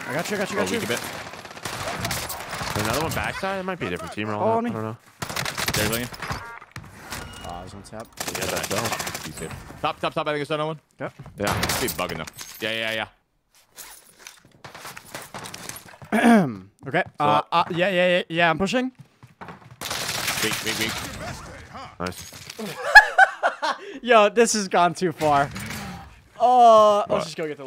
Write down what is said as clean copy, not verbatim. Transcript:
I got you. I got you. I got you. Weak a bit. Another one backside? It might be a different team or Oh, all that. me. I don't know. There, Lillian. I was on tap. Yeah, that's down. He's safe. Top. I think it's another one. Yep. Yeah. Keep bugging though. Yeah. Okay. Yeah. I'm pushing. Weak. Nice. Yo, this has gone too far. Oh, let's just go get the